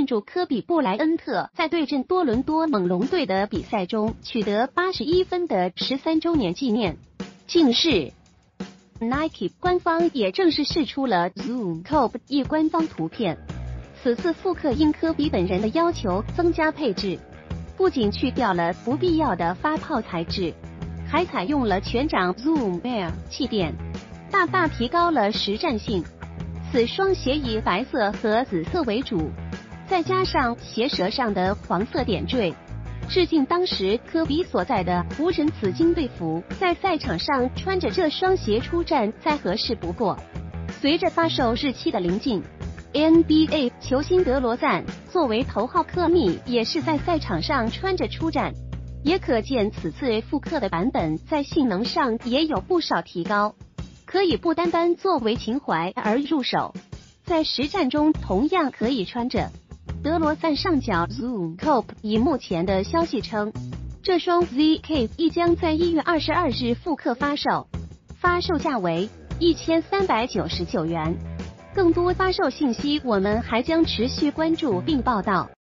庆祝科比布莱恩特在对阵多伦多猛龙队的比赛中取得81分的13周年纪念。近日 Nike 官方也正式释出了 Zoom Kobe 一官方图片，此次复刻因科比本人的要求增加配置，不仅去掉了不必要的发泡材质，还采用了全掌 Zoom Air 气垫，大大提高了实战性。此双鞋以白色和紫色为主，再加上鞋舌上的黄色点缀，致敬当时科比所在的湖人紫金队服，在赛场上穿着这双鞋出战再合适不过。随着发售日期的临近， NBA 球星德罗赞作为头号科密也是在赛场上穿着出战，也可见此次复刻的版本在性能上也有不少提高，可以不单单作为情怀而入手，在实战中同样可以穿着。德罗赞上脚 Zoom Kobe 以目前的消息称，这双 ZK 亦将在1月22日复刻发售，发售价为1399元。更多发售信息我们还将持续关注并报道。